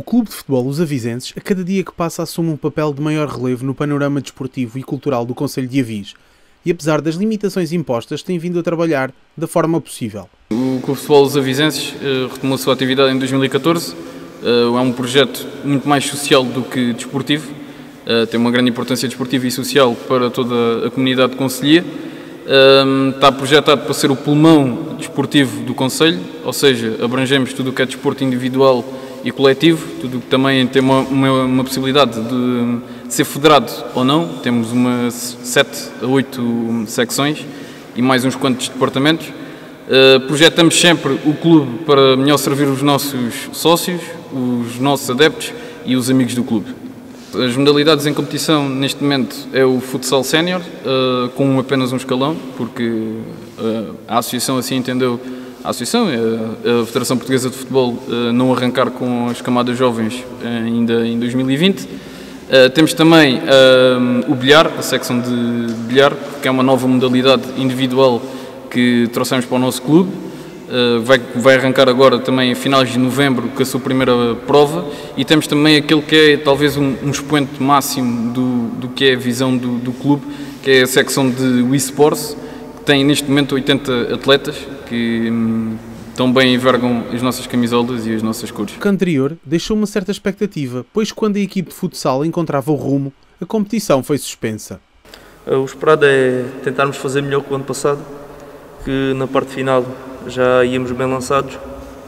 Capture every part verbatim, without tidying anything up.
Clube de Futebol Os Avizenses, a cada dia que passa, assume um papel de maior relevo no panorama desportivo e cultural do concelho de Avis e, apesar das limitações impostas, tem vindo a trabalhar da forma possível. O Clube de Futebol Os Avizenses uh, retomou a sua atividade em dois mil e catorze. Uh, é um projeto muito mais social do que desportivo. Uh, tem uma grande importância desportiva e social para toda a comunidade de concelhia. Uh, está projetado para ser o pulmão desportivo do concelho, ou seja, abrangemos tudo o que é desporto individual e coletivo, tudo o que também tem uma, uma, uma possibilidade de ser federado ou não. Temos uma sete a oito secções e mais uns quantos departamentos. Uh, projetamos sempre o clube para melhor servir os nossos sócios, os nossos adeptos e os amigos do clube. As modalidades em competição neste momento é o futsal sénior, uh, com apenas um escalão, porque uh, a associação assim entendeu, a associação, a, a Federação Portuguesa de Futebol, uh, não arrancar com as camadas jovens uh, ainda em dois mil e vinte. Uh, temos também uh, o bilhar, a secção de bilhar, que é uma nova modalidade individual que trouxemos para o nosso clube. Uh, vai, vai arrancar agora também a finais de novembro com a sua primeira prova, e temos também aquele que é talvez um, um expoente máximo do, do que é a visão do, do clube, que é a secção de Wii Sports, que tem neste momento oitenta atletas que hum, tão bem envergam as nossas camisolas e as nossas cores. O anterior deixou uma certa expectativa, pois quando a equipe de futsal encontrava o rumo, a competição foi suspensa. O esperado é tentarmos fazer melhor que o ano passado, que na parte final já íamos bem lançados,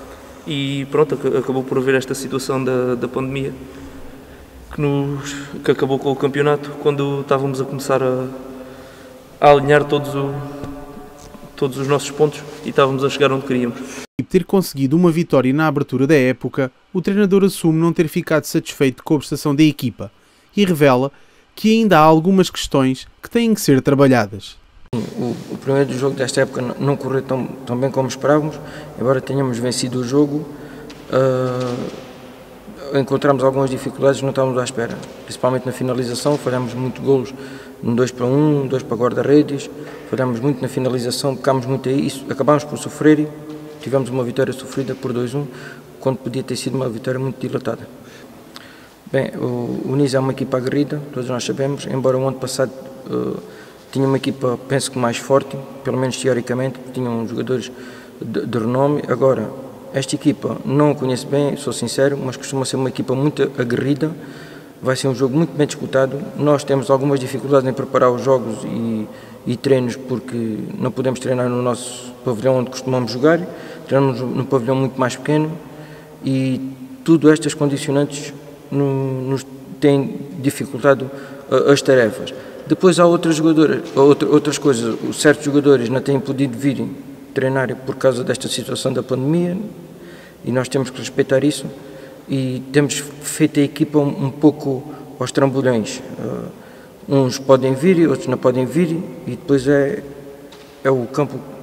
e pronto, acabou por haver esta situação da, da pandemia que, nos, que acabou com o campeonato quando estávamos a começar a, a alinhar todos, o, todos os nossos pontos e estávamos a chegar onde queríamos. E ter conseguido uma vitória na abertura da época, o treinador assume não ter ficado satisfeito com a prestação da equipa e revela que ainda há algumas questões que têm que ser trabalhadas. O, o primeiro jogo desta época não correu tão, tão bem como esperávamos, embora tenhamos vencido o jogo. Uh, encontramos algumas dificuldades, não estávamos à espera, principalmente na finalização. Falhamos muito golos no dois para um, dois para guarda-redes, falhamos muito na finalização, pecámos muito aí, isso, acabámos por sofrer, tivemos uma vitória sofrida por dois a um, quando podia ter sido uma vitória muito dilatada. Bem, o, o Nis é uma equipa aguerrida, todos nós sabemos, embora o ano passado uh, tinha uma equipa, penso que mais forte, pelo menos teoricamente, tinham jogadores de, de renome. Agora, esta equipa não a conheço bem, sou sincero, mas costuma ser uma equipa muito aguerrida, vai ser um jogo muito bem disputado. Nós temos algumas dificuldades em preparar os jogos e, e treinos, porque não podemos treinar no nosso pavilhão onde costumamos jogar, treinamos num pavilhão muito mais pequeno, e tudo estas condicionantes no, nos têm dificultado as tarefas. Depois há outras jogadoras, outras coisas, certos jogadores não têm podido vir treinar por causa desta situação da pandemia, e nós temos que respeitar isso, e temos feito a equipa um, um pouco aos trambolhões. Uh, uns podem vir, outros não podem vir, e depois é, é o campo